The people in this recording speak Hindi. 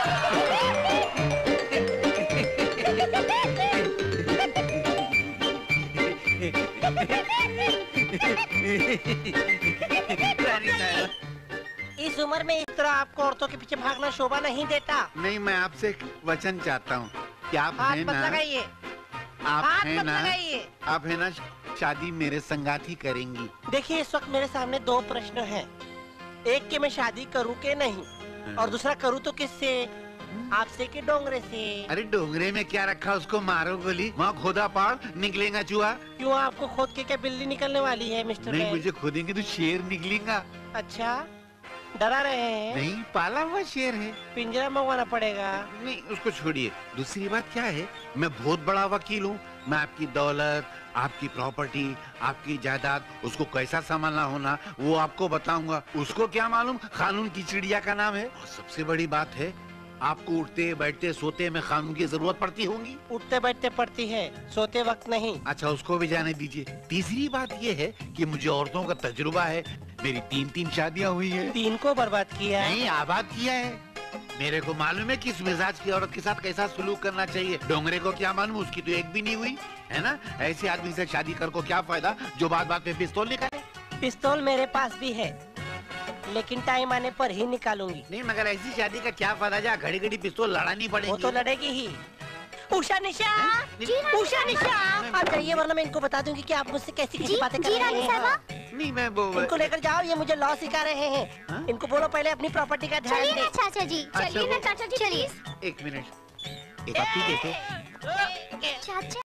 इस उम्र में इस तरह आपको औरतों के पीछे भागना शोभा नहीं देता। नहीं, मैं आपसे एक वचन चाहता हूँ कि आप हाथ हैं मत ना, लगाइए, आप हाथ हैं मत ना, लगाइए। आप है ना, शादी मेरे संगात ही करेंगी। देखिए, इस वक्त मेरे सामने दो प्रश्न हैं। एक कि मैं शादी करूं कि नहीं, और दूसरा करूं तो किससे, आपसे कि डोंगरे से। अरे डोंगरे में क्या रखा, उसको मारो गोली, वहाँ खोदा पहाड़ निकलेगा चूहा। क्यों, आपको खोद के क्या बिल्ली निकलने वाली है मिस्टर नहीं, बैल? मुझे खोदेंगे तो शेर निकलेगा। अच्छा, डरा रहे हैं? नहीं, पाला हुआ शेर है। पिंजरा मंगवाना पड़ेगा। नहीं, उसको छोड़िए। दूसरी बात क्या है, मैं बहुत बड़ा वकील हूँ। मैं आपकी दौलत, आपकी प्रॉपर्टी, आपकी जायदाद, उसको कैसा संभालना होना वो आपको बताऊंगा। उसको क्या मालूम कानून की चिड़िया का नाम है। और सबसे बड़ी बात है, आपको उठते बैठते सोते में कानून की जरूरत पड़ती होगी। उठते बैठते पड़ती है, सोते वक्त नहीं। अच्छा, उसको भी जाने दीजिए। तीसरी बात ये है कि मुझे औरतों का तजुर्बा है। मेरी 3 शादियां हुई है। 3 को बर्बाद किया है? नहीं, आबाद किया है। मेरे को मालूम है किस मिजाज की औरत के साथ कैसा सलूक करना चाहिए। डोंगरे को क्या मालूम, उसकी तो एक भी नहीं हुई है ना। ऐसे आदमी से शादी कर को क्या फायदा जो बात बात पे पिस्तौल निकाले। पिस्तौल मेरे पास भी है, लेकिन टाइम आने पर ही निकालूंगी। नहीं, मगर ऐसी शादी का क्या फायदा जहाँ घड़ी घड़ी पिस्तौल लड़ानी पड़ेगी। वो तो लड़ेगी ही। उषा निशा, उषा निशा, आप जाइए वरना मैं इनको बता दूंगी कि आप मुझसे कैसी कैसी बातें कर रहे हैं। नहीं, मैं वो इनको लेकर जाओ, ये मुझे लॉ सिखा रहे हैं। इनको बोलो पहले अपनी प्रॉपर्टी का ध्यान चलिए दे। ना चाचा जी, चलिए ना चाचा जी, प्लीज। एक मिनट, एक आप देखे चाचा